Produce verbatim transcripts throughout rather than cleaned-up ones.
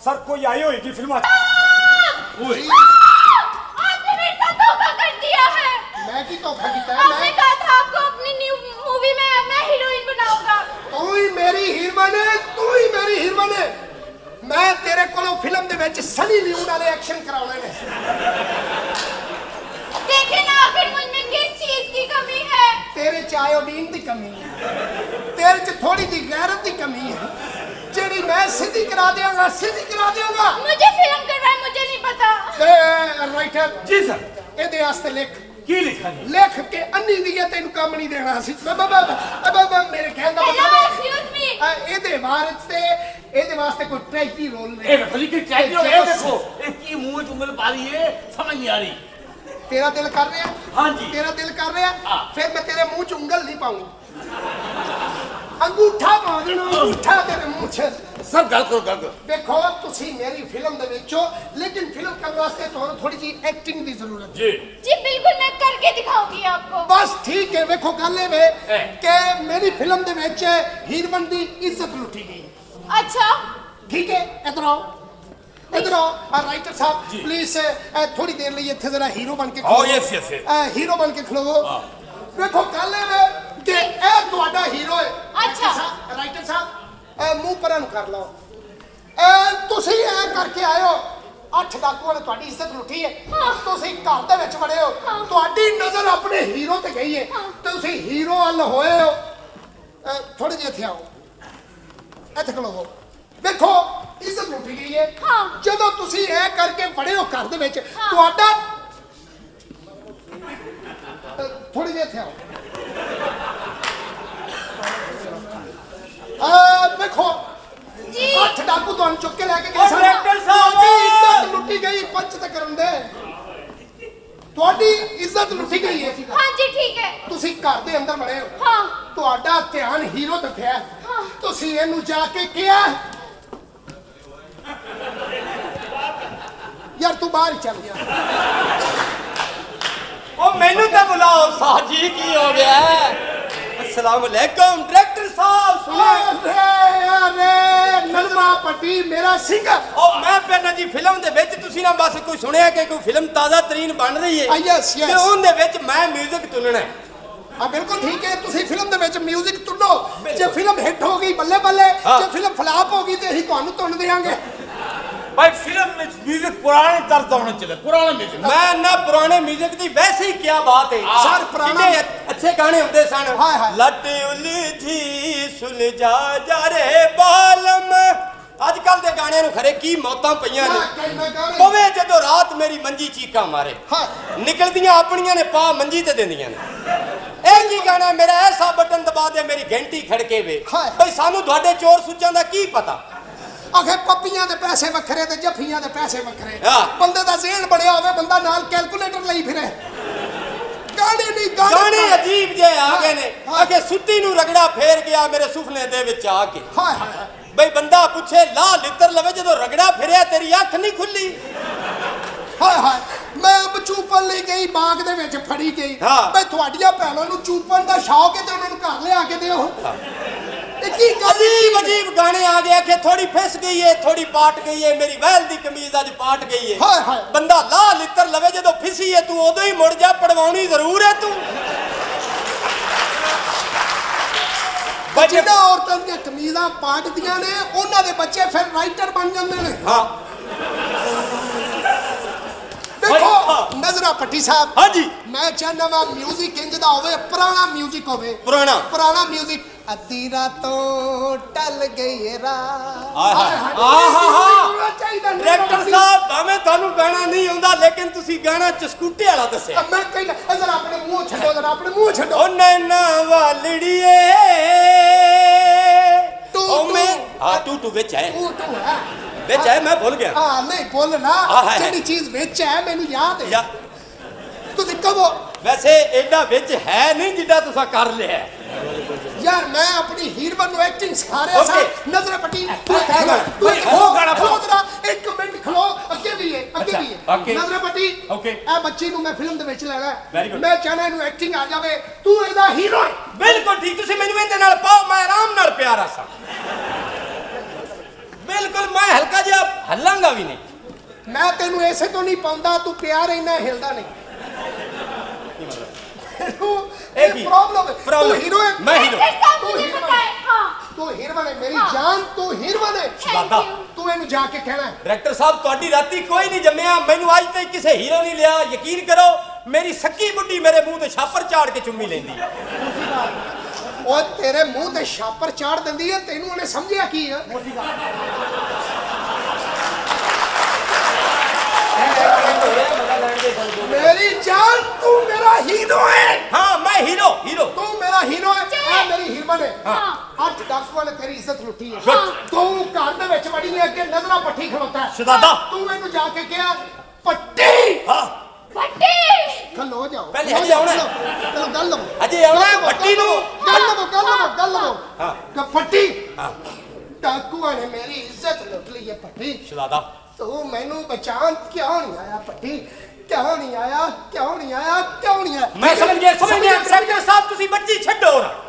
Sir कोई आई होगी film. आपने मेरे साथ धोखा कर दिया है। मैं की धोखा किया है? आपने कहा था आपको अपनी न्यू मूवी में मैं हीरोइन बनाऊंगा। तू ही मेरी हीरोइन है, तू ही मेरी हीरोइन है। मैं तेरे कोलों फिल्म दे विच सनी लियोन वाले एक्शन कराने ने। देखे ना आखिर मुझ में किस चीज की कमी है। तेरे च आयोडीन की कमी है, तेरे च थोड़ी सी गैरत की कमी है, जेड़ी मैं सीधी करा देऊंगा, सीधी करा देऊंगा। मुझे फिल्म करना है, मुझे नहीं पता। ए राइटर जी सर। एदे वास्ते लिख की लिखा है? लिख के अन्नी दी तेन काम नहीं देना सी। बाबा बाबा मेरे कहने का मतलब एक्सक्यूज मी, एदे वास्ते एदे वास्ते कोई ट्रेजिडी रोल नहीं। ए देखो जी कि ट्रेजिडी रोल है। देखो ये की मुंह में उंगल पा रही है, समझ नहीं आ रही। तेरा दिल कर रहा है? हाँ जी। तेरा दिल कर रहा है? हाँ। फिर मैं तेरे मुंह च उंगल नहीं पाऊंगा, अंगूठा मार देना, अंगूठा तेरे मुंह च। सर गल करो गल करो। देखो तुसी मेरी फिल्म दे विच हो, लेकिन फिल्म करने वास्ते तुहानू थोड़ी जी एक्टिंग दी जरूरत है। जी जी बिल्कुल मैं करके दिखाऊंगी आपको। बस ठीक है। देखो गल ये वे कि मेरी फिल्म दे विच हीरोइन दी इज्जत लुटी गई। अच्छा ठीक है, इधर आओ, इधर आओ। राइटर साहब प्लीज थोड़ी देर लिए इत्थे जरा हीरो बन के ओ यस यस हीरो बन के खलोवो। देखो गल ये वे कि ए ਤੁਹਾਡਾ हीरो है। अच्छा राइटर साहब मुंह पਰਾਂ ਨੂੰ ਕਰ ਲਓ। ਤੁਸੀਂ ਐ ਕਰਕੇ ਆਇਓ, ਅੱਠ ਡਾਕੂਆਂ ਨੇ ਤੁਹਾਡੀ ਇੱਜ਼ਤ ਲੁੱਟੀ ਹੈ। ਤੁਸੀਂ ਘਰ ਦੇ ਵਿੱਚ ਵੜੇ ਹੋ, ਤੁਹਾਡੀ ਨਜ਼ਰ ਆਪਣੇ ਹੀਰੋ ਤੇ ਗਈ ਹੈ, ਤੁਸੀਂ ਹੀਰੋ ਵੱਲ ਹੋਏ ਹੋ। ਥੋੜੇ ਜਿਹੇ ਇੱਥੇ ਆਓ, ਇੱਥੇ ਖਲੋਵੋ। ਦੇਖੋ ਇੱਜ਼ਤ ਲੁੱਟੀ ਗਈ ਹੈ। ਜਦੋਂ ਤੁਸੀਂ ਐ ਕਰਕੇ ਵੜੇ ਹੋ ਘਰ ਦੇ ਵਿੱਚ, ਤੁਹਾਡਾ ਥੋੜੇ ਜਿਹੇ ਇੱਥੇ ਆਓ। देखो अठ डाकू तुम चुक के लेके गए, इज्जत लुटी गई। पंच तक करंदे इज्जत लुटी गई है। हाँ जी ठीक है। तुसी घर दे अंदर बड़े हो, हाँ तुहाडा ध्यान हीरो ते पिया। तुसी इहनू जाके किया यार तू बाहर ही चल गया। ओ मैनू तो बुलाओ साजी, की हो गया? अस्सलाम वालेकुम डायरेक्टर साहब। अरे अरे नलमा पट्टी मेरा सिंगर। ओ मैं पेना जी फिल्म दे विच तुसी ना बस कोई सुनिया कि कोई फिल्म ताजा तरीन बन रही है यस यस, ते उन दे विच मैं म्यूजिक चुनना है। हां बिल्कुल ठीक है। तुसी फिल्म दे विच म्यूजिक चुनो, जे फिल्म हिट हो गई बल्ले बल्ले, जे फिल्म फ्लॉप हो गई ते ਅਸੀਂ ਤੁਹਾਨੂੰ चुन देंगे। भाई फिल्म में म्यूजिक पुराने तर्ज का होना चाहिए, पुराना म्यूजिक। मैं ना पुराने म्यूजिक दी वैसे ही क्या बात है। सर पुराने अच्छे गाने होंदे सन। लट उलझी सुलझा जा रे बालम। अजकल दे गाने नु खरे की मौतां पईयां ने। पवे जदों रात मेरी मंजी चीका मारे, निकलदियां अपनियां ने पा मंजी ते देंदियां ने। ए की गाना मेरा ऐसा बटन दबा दे मेरी घंटी खड़के वे। भाई सानू तुहाडे चोर सुच्चां दा की पता। आखे पप्पियां दे पैसे वखरे ते जफ्फियां दे पैसे वखरे। बंदे दा ज़हन बनया होवे, बंदा नाल कैलकुलेटर लई फिरे। गाने नहीं गाने, गाने अजीब जे आ गए ने। आके सुत्ती नु रगड़ा फेर गया मेरे सुपने दे विच आके। हाय हाय भाई बंदा पूछे ला लित्र लवे जदों रगड़ा फिरया तेरी अख नहीं खुली। हाय हाय मैं अब चूपन ले गई, बाग दे विच फड़ी गई। भाई तुहाडियां भैणां नु चूपन दा शौक है ते उन्हां नु घर ले आके दिओ। अजीब अजीब गाने आ गए कि थोड़ी फिस गई है, थोड़ी पाट गई है, मेरी वैल दी कमीज अज पाट गई है। हाय हाय बंदा ला लित्र लवे जदों फिसी है तू उदों ही मुड़ जा, पड़वाउणी जरूर है तू। जिन्हां औरतां दी कमीज़ां पाटदियां ने उन्हां दे बच्चे फिर राइटर बन जांदे ने। हां देखो नजरा पट्टी साहब। हाँ जी मैं चाहना वा म्यूजिक इंज दा होवे, पुराना म्यूजिक होवे। पुराना पुराना म्यूजिक। अद्धी रातों टल गई रात। डायरेक्टर साहब भावें थानू गाना नहीं आउंदा लेकिन तुसी गाना चस्कूटे वाला दस्सिया। मैं कहना जरा अपने मुंह छड्डो, जरा अपने मुंह छड्डो। ओ नैना वालड़िए तू मैं हां तू तू विच है, तू तू है विच है, मैं भूल गया। हां नहीं बोलना, जेडी चीज विच है मेनू याद है। तुसी कहो वैसे एडा विच है नहीं जिड्डा तुसा कर लिया यार। मैं अपनी हीरोइन नु एक्टिंग सिखा रहा था। नजरा पट्टी तू हो गाना खलो जरा एक मिनट खलो, अगे भी है अगे भी है। नजरा पट्टी ओके ए बच्ची नु मैं फिल्म दे विच लेना है। मैं चाहना इनु एक्टिंग आ जावे, तू एदा हीरो है। बिल्कुल ठीक, तुसी मेनू इहदे नाल पाओ, मैं आराम नाल प्यारा सा। बिल्कुल मैं हल्का जिहा ਹੱਲਾਂਗਾ ਵੀ ਨਹੀਂ। ਮੈਂ ਤੈਨੂੰ ਐਸੇ ਤੋਂ ਨਹੀਂ ਪਾਉਂਦਾ, ਤੂੰ ਪਿਆ ਰਹਿਣਾ, ਹਿਲਦਾ ਨਹੀਂ। ਇਹ ਕੀ ਪ੍ਰੋਬਲਮ ਹੈ। ਤੂੰ ਹੀਰੋ ਹੈ, ਮੈਂ ਹੀਰੋ। मुझे पता है हाँ ਤੂੰ ਹੀਰੋਇਨ ਹੈ ਮੇਰੀ ਜਾਨ, ਤੂੰ ਹੀਰੋਇਨ ਹੈ। ਦਾਦਾ ਤੂੰ ਇਹਨੂੰ ਜਾ ਕੇ ਕਹਿਣਾ ਡਾਇਰੈਕਟਰ ਸਾਹਿਬ ਤੁਹਾਡੀ ਰਾਤੀ ਕੋਈ ਨਹੀਂ ਜੰਮਿਆ, ਮੈਨੂੰ ਅੱਜ ਤੱਕ ਕਿਸੇ ਹੀਰੋ ਨਹੀਂ ਲਿਆ। ਯਕੀਨ ਕਰੋ ਮੇਰੀ ਸੱਕੀ ਬੁੱਢੀ ਮੇਰੇ ਮੂੰਹ ਤੇ ਛਾਪਰ ਝਾੜ ਕੇ ਚੁੰਮੀ ਲੈਂਦੀ ਹੈ। ਉਹ ਤੇਰੇ ਮੂੰਹ ਤੇ ਛਾਪਰ ਚਾੜ ਦਿੰਦੀ ਹੈ, ਤੈਨੂੰ ਉਹਨੇ ਸਮਝਿਆ ਕੀ ਹੈ? ਮੇਰੀ ਜਾਨ ਤੂੰ ਮੇਰਾ ਹੀਰੋ ਹੈ। ਹਾਂ ਮੈਂ ਹੀਰੋ ਹੀਰੋ ਤੂੰ ਮੇਰਾ ਹੀਰੋ ਹੈ, ਆ ਮੇਰੀ ਹੀਰੋਇਨ ਹੈ। हाँ ਅੱਜ ਡਾਕੂਆਂ ਨੇ ਤੇਰੀ ਇੱਜ਼ਤ ਲੁੱਟੀ ਹੈ। हाँ ਤੂੰ ਘਰ ਦੇ ਵਿੱਚ ਵੜੀ ਨੇ, ਅੱਗੇ ਨਜ਼ਰਾਂ ਪੱਟੀ ਖਲੋਤਾ ਹੈ। ਸ਼ਹਜ਼ਾਦਾ ਤੂੰ ਇਹਨੂੰ ਜਾ ਕੇ ਕਿਹਾ ਪੱਟੀ। ਹਾਂ पट्टी ਖਲੋ ਜਾਓ, ਪਹਿਲੇ ਹਜੇ ਆਉਣਾ ਹੈ। ਚਲੋ ਗੱਲ ਲਵੋ, ਅਜੇ ਆਉਣਾ ਹੈ ਪੱਟੀ ਨੂੰ। ਗੱਲ ਲਵੋ, ਗੱਲ ਲਵੋ, ਗੱਲ ਲਵੋ। ਹਾਂ ਕਿ ਪੱਟੀ ਹਾਂ ਡਾਕੂਆਂ ਨੇ ਮੇਰੀ ਇੱਜ਼ਤ ਲੁੱਟ ਲਈ ਹੈ। ਪੱਟੀ ਸ਼ਹਜ਼ਾਦਾ ਤੂੰ ਮੈਨੂੰ ਬਚਾਉਣ ਕਿਉਂ ਨਹੀਂ ਆਇਆ? ਪੱਟੀ ਕਿਉਂ ਨਹੀਂ ਆਇਆ? ਕਿਉਂ ਨਹੀਂ ਆਇਆ? ਕਿਉਂ ਨਹੀਂ ਆਇਆ? ਮੈਂ ਸਮਝ ਗਿਆ ਸਮਝ ਗਿਆ ਡਾਇਰੈਕਟਰ ਸਾਹਿਬ ਤੁਸੀਂ ਬੱਚੀ ਛੱਡੋ ਨਾ।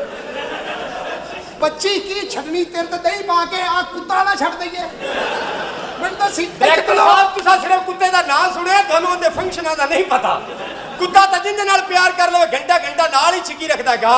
ਬੱਚੀ ਕੀ ਛੱਡਣੀ? ਤੇਰੇ ਤੇ ਦਹੀਂ ਪਾ ਕੇ ਆ ਕੁੱਤਾ ਨਾ ਛੱਡ ਦਈਏ? ਮੈਨੂੰ ਤਾਂ ਸੀ ਡਾਇਰੈਕਟਰ ਸਾਹਿਬ ਤੁਸੀਂ ਸਿਰਫ ਕੁੱਤੇ ਦਾ ਨਾਮ ਸੁਣਿਆ, ਤੁਹਾਨੂੰ ਉਹਦੇ ਫੰਕਸ਼ਨਾਂ ਦਾ ਨਹੀਂ ਪਤਾ। ਕੁੱਤਾ ਤਾਂ ਜਿੰਦੇ ਨਾਲ ਪਿਆਰ ਕਰ ਲਵੇ ਘੰਟਾ ਘੰਟਾ ਨਾਲ ਹੀ ਛਿੱਕੀ ਰੱਖਦਾ ਗਾ।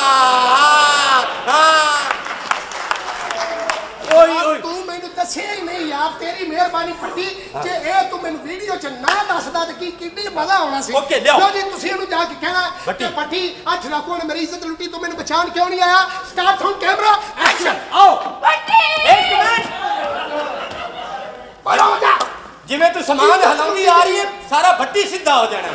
ਓਏ ਓਏ ਤੂੰ ਮੈਨੂੰ ਦੱਸਿਆ ਹੀ ਨਹੀਂ ਯਾਰ, ਤੇਰੀ ਮਿਹਰਬਾਨੀ ਪੱਟੀ। ਜੇ ਇਹ ਤੂੰ ਮੈਨੂੰ ਵੀਡੀਓ ਚ ਨਾ ਦੱਸਦਾ ਤੇ ਕੀ ਕਿੰਨੀ ਮਜ਼ਾ ਆਉਣਾ ਸੀ। ਓਕੇ ਲਿਆਓ। ਲਓ ਜੀ ਤੁਸੀਂ ਇਹਨੂੰ ਜਾ ਕੇ ਕਹਿਣਾ ਕਿ ਪੱਟੀ ਅੱਠ ਲਾਖੋਂ ਨੇ ਮੇਰੀ ਇੱਜ਼ਤ ਲੁੱਟੀ, ਤੂੰ ਮੈਨੂੰ ਬਚਾਉਣ ਕਿਉਂ ਨਹੀਂ ਆਇਆ? Start from camera action. ਆਓ पट्टी ਇੱਕ ਮਿੰਟ ਬੜਾ ਹੋ ਜਾ। ਜਿਵੇਂ ਤੂੰ ਸਮਾਨ ਹਲਾਉਂਦੀ ਆ ਰਹੀ ਹੈ ਸਾਰਾ ਭੱਟੀ ਸਿੱਧਾ ਹੋ ਜਾਣਾ,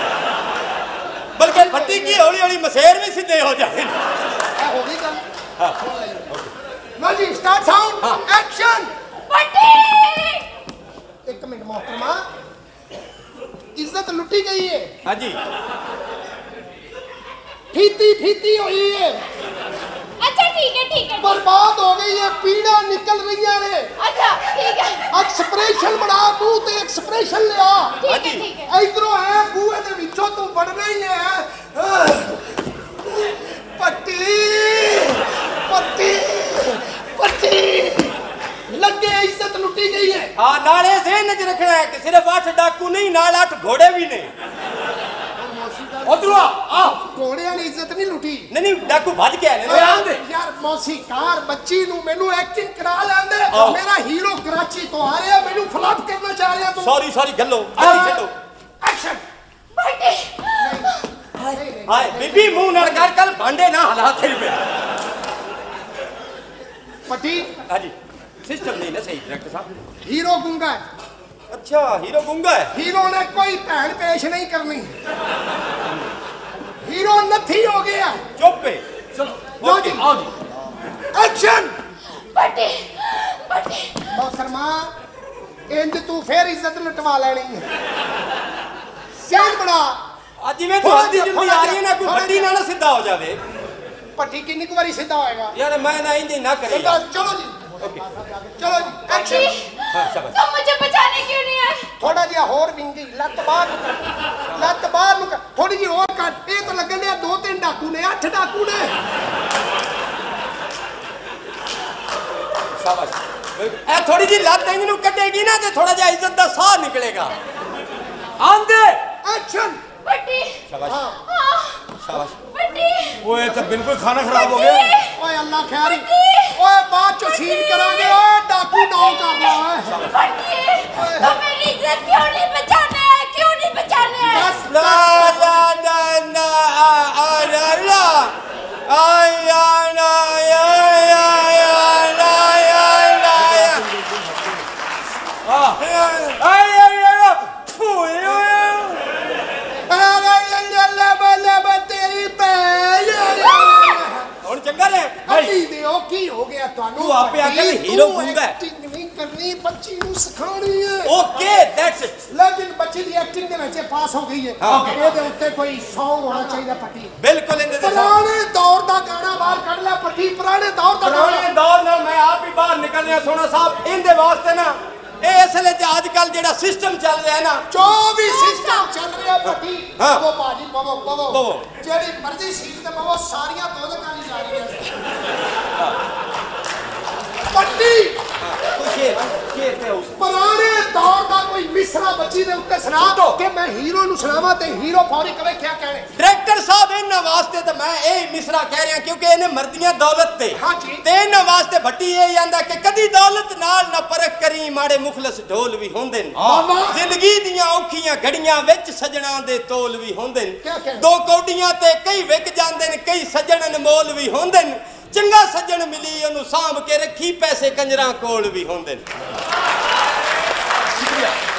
ਬਲਕਿ ਭੱਟੀ ਕੀ ਹੌਲੀ ਹੌਲੀ ਮਸੇਰ ਵੀ ਸਿੱਧੇ ਹੋ ਜਾਣੇ। ਇਹ ਹੋ ਗਈ ਗੱਲ। ਹਾਂ ਲਓ ਜੀ ਸਟਾਰਟ ਸਾਊਂਡ ਐਕਸ਼ਨ। पट्टी ਇੱਕ ਮਿੰਟ ਮੋਹਤਰਮਾ, ਇੱਜ਼ਤ ਲੁੱਟੀ ਗਈ ਹੈ, ਹਾਂਜੀ ਫੀਤੀ ਫੀਤੀ ਹੋਈ ਹੈ, अच्छा ठीक है ठीक है ਬਰਬਾਦ ਹੋ ਗਈ ਹੈ, ਪੀੜਾਂ ਨਿਕਲ ਰਹੀਆਂ ਨੇ। अच्छा ठीक है ਐਕਸਪ੍ਰੈਸ਼ਨ ਬਣਾ, ਮੂੰਹ ਤੇ ਐਕਸਪ੍ਰੈਸ਼ਨ ਲਿਆ। ठीक है ठीक है ਇਧਰੋਂ ਐ ਬੂਹੇ ਦੇ ਵਿੱਚੋਂ ਤੂੰ ਵੜਨਾ ਹੀ ਹੈ। ਪੱਟੀ ਪੱਟੀ ਪੱਟੀ ਲੱਗੇ, ਇੱਜ਼ਤ ਲੁੱਟੀ ਗਈ ਹੈ। ਹਾਂ ਨਾਲੇ ਜ਼ਿਹਨ ਚ ਰੱਖਣਾ ਹੈ ਕਿ ਸਿਰਫ ਅੱਠ ਡਾਕੂ ਨਹੀਂ, ਨਾਲ ਅੱਠ ਘੋੜੇ ਵੀ ਨੇ। ਉਧਰੋਂ ਆ ਘੋੜਿਆਂ ਨੇ ਇੱਜ਼ਤ ਨਹੀਂ ਲੁੱਟੀ। ਨਹੀਂ ਨਹੀਂ ਡਾਕੂ ਭੱਜ ਕੇ ਆਏ ਨੇ। ਆਂਦੇ ਯਾਰ ਮੌਸੀਕਾਰ ਬੱਚੀ ਨੂੰ ਮੈਨੂੰ ਐਕਟਿੰਗ ਕਰਾ ਲੈਂਦੇ। ਮੇਰਾ ਹੀਰੋ ਕਰਾਚੀ ਤੋਂ ਆ ਰਿਹਾ, ਮੈਨੂੰ ਫਲੱਪ ਕਰਨਾ ਚਾਹ ਰਿਹਾ ਤੂੰ। ਸੌਰੀ ਸੌਰੀ ਗੱਲੋ ਆਈ ਛੱਡੋ ਐਕਸ਼ਨ। पट्टी ਹਾਏ ਬੀਬੀ ਮੂੰਹ ਨਾਲ ਕਰ, ਕੱਲ ਭਾਂਡੇ ਨਾ ਹਲਾ ਤੇਰੀ ਪੇ। ਪੱਟੀ ਹਾਂਜੀ ਸਿਸਟਮ ਨਹੀਂ ਨਾ ਸਹੀ ਡਾਇਰੈਕਟਰ ਸਾਹਿਬ। ਹੀਰੋ ਗੁੰਗਾ ਹੈ। ਅੱਛਾ ਹੀਰੋ ਗੁੰਗਾ ਹੈ। ਹੀਰੋ ਨੇ ਕੋਈ ਭੈਣ ਪੇਸ਼ ਨਹੀਂ ਕਰਨੀ। ਹੀਰੋ ਨੱਥੀ ਹੋ ਗਿਆ। ਚੁੱਪ ਏ ਲਓ ਓਕੇ ਜੀ। ਆਓ ਜੀ ਐਕਸ਼ਨ। पट्टी पट्टी ਮੋਹਤਰਮਾ ਇੰਜ ਤੂੰ ਫੇਰ ਇੱਜ਼ਤ ਲੁਟਵਾ ਲੈਣੀ ਹੈ। ਸੀਨ ਬਣਾ। ਅੱਜ ਜਿਵੇਂ ਤੁਹਾਡੀ ਜਲਦੀ ਆ ਰਹੀ ਹੈ ਨਾ, ਕੋਈ ਵੱਡੀ ਨਾ ਨਾ ਸਿੱਧਾ ਹੋ ਜਾਵੇ। ਪੱਟੀ ਕਿੰਨੀ ਕੁ ਵਾਰੀ ਸਿੱਧਾ ਹੋਏਗਾ? ਯਾਰ ਮੈਂ ਨਾ ਇੰਜ ਨਾ ਕਰੇ ਸਿੱਧਾ ਚਲੋ ਜੀ, ਓਕੇ ਚਲੋ ਜੀ पट्टी ਐਕਸ਼ਨ। ਹਾਂ ਸ਼ਾਬਾਸ਼। तुम मुझे बचाने क्यों नहीं आए ਥੋੜਾ ਜਿਹਾ ਹੋਰ ਵਿੰਗੀ, ਲੱਤ ਬਾਹਰ ਨੂੰ ਕਰ, ਲੱਤ ਬਾਹਰ ਨੂੰ ਕਰ, ਥੋੜੀ ਜਿਹੀ ਹੋਰ ਕੱਟ। ਇਹ ਤਾਂ ਲੱਗਣ ਡਿਆ ਦੋ ਤਿੰਨ ਡਾਕੂ ਨੇ, ਅੱਠ ਡਾਕੂ ਨੇ। ਸ਼ਾਬਾਸ਼। ਇਹ ਥੋੜੀ ਜੀ ਲੱਤ ਇਹਨੂੰ ਕੱਢੇਗੀ ਨਾ ਤੇ ਥੋੜਾ ਜਿਹਾ ਇੱਜ਼ਤ ਦਾ ਸਾਹ ਨਿਕਲੇਗਾ। ਆਂਦੇ ਐਕਸ਼ਨ। पट्टी ਸ਼ਾਬਾਸ਼ हाँ ਸ਼ਾਬਾਸ਼। पट्टी ਓਏ ਤਾਂ ਬਿਲਕੁਲ ਖਾਣਾ ਖਰਾਬ ਹੋ ਗਿਆ। ਓਏ ਅੱਲਾ ਖੈਰ। ਓਏ ਬਾਅਦ ਚ ਸੀਨ ਕਰਾਂਗੇ। ਓਏ ਡਾਕੂ ਨੌ ਕਰ ਲਾ। ਓਏ पट्टी तुम मेरी इज्जत क्यों नहीं बचाने आए क्यों नहीं बचाने आए ਬਸ ਲਾ ਲਾ ਨਾ ਨਾ ਆ ਆ ਲਾ ਲਾ ਆਇਆ ਨਾ ਆਇਆ ਆਇਆ ਲਾ ਆਇਆ ਆ ਆਇਆ ਆਇਆ ਫੂਏ ਓਏ ਅੱਲਾ ਬੱਲਾ ਬੱਲਾ ਤੇਰੀ ਭੈਣ। ਹੁਣ ਚੰਗਾ ਨੇ ਅੱਲੀ ਦੇ ਉਹ ਕੀ ਹੋ ਗਿਆ ਤੁਹਾਨੂੰ? ਤੂੰ ਆਪੇ ਆਖਿਆ ਵੀ ਹੀਰੋ ਗੁੰਗਾ ਹੈ। ਐਕਟਿੰਗ ਨਹੀਂ ਕਰਨੀ, ਬੱਚੀ ਨੂੰ ਸਿਖਾਉਣੀ ਹੈ। Okay that's it. ਲੇਕਿਨ ਬੱਚੀ ਦੀ ਐਕਟਿੰਗ ਦੇ ਵਿੱਚ ਇਹ ਪਾਸ ਹੋ ਗਈ ਹੈ। ਹਾਂ। ਇਹਦੇ ਉੱਤੇ ਕੋਈ ਸੌਂਗ ਹੋਣਾ ਚਾਹੀਦਾ। ਪੱਟੀ ਬਿਲਕੁਲ ਇਹਦੇ ਦੇ ਪੁਰਾਣੇ ਦੌਰ ਦਾ ਗਾਣਾ ਬਾਹਰ ਕੱਢ ਲੈ। ਪੱਟੀ ਪੁਰਾਣੇ ਦੌਰ ਦਾ ਪੁਰਾਣੇ ਗਾਣਾ। ਦੌਰ ਨਾਲ ਮੈਂ ਆਪ ਹੀ ਬਾਹਰ ਨਿਕਲਨਿਆ ਸੋਹਣਾ ਸਾਹਿਬ। ਇਹਦੇ ਵਾਸਤੇ ਨਾ ਇਹ ਅਸਲ ਚ ਅੱਜ ਕੱਲ ਜਿਹੜਾ ਸਿਸਟਮ ਚੱਲ ਰਿਹਾ ਹੈ ਨਾ, ਜੋ ਵੀ ਸਿਸਟਮ ਚੱਲ ਰਿਹਾ ਪੱਟੀ, ਹਾਂ। ਉਹ ਬਾਜੀ ਪਵੋ ਪਵੋ ਪਵੋ। ਜਿਹੜੀ ਮਰਜ਼ੀ ਸੀਟ ਤੇ ਪਵੋ, ਸਾਰੀਆਂ ਦੋ ਲਗਾਂ ਨਹੀਂ ਜਾ ਰਹੀਆਂ। ਪੱਟੀ ਤੂੰ ਸ਼ੇਰ ਸ਼ੇਰ ਤੇ ਪੁਰਾਣੇ ਦੌਰ ਦਾ ਕੋਈ ਮਿਸਰਾ ਬੱਚੀ ਦੇ ਉੱਤੇ ਸੁਣਾ ਕਿ ਮੈਂ ਹੀਰੋ ਨੂੰ ਸੁਣਾਵਾਂ ਤੇ ਹੀਰੋ ਫੌਰੀ ਕਵੇ ਕਿਆ ਕਹਿਣੇ। ਡਾਇਰੈਕਟਰ ਸਾਹਿਬ ਇਹਨਾਂ ਵਾਸਤੇ ਤਾਂ ਮੈਂ ਇਹ ਮਿਸਰਾ ਕਹਿ ਰਿਹਾ ਕਿਉਂਕਿ ਇਹਨੇ ਮਰਦੀਆਂ ਦੌਲਤ ਤੇ ਹਾਂਜੀ ਤੇ ਇਹਨਾਂ ਵਾਸਤੇ ਭੱਟੀ ਇਹ ਜਾਂਦਾ ਕਿ ਕਦੀ ਦੌਲਤ ਨਾਲ ਨਾ ਪਰਖ ਕਰੀ ਮਾੜੇ ਮੁਖਲਸ ਢੋਲ ਵੀ ਹੁੰਦੇ ਨੇ ਜ਼ਿੰਦਗੀ ਦੀਆਂ ਔਖੀਆਂ ਘੜੀਆਂ ਵਿੱਚ ਸਜਣਾ ਦੇ ਤੋਲ ਵੀ ਹੁੰਦੇ ਨੇ ਦੋ ਕੌਡੀਆਂ ਤੇ ਕਈ ਵਿਕ ਜਾਂਦੇ ਨੇ ਕਈ ਸੱਜਣ ਅਨਮੋਲ ਵੀ ਹੁੰਦੇ ਨੇ ਚੰਗਾ ਸੱਜਣ ਮਿਲੀ ਉਹਨੂੰ ਸਾਂਭ ਕੇ ਰੱਖੀ ਪੈਸੇ ਕੰਜਰਾਂ ਕੋਲ ਵੀ ਹੁੰਦੇ ਨੇ। ਸ਼ੁਕਰੀਆ।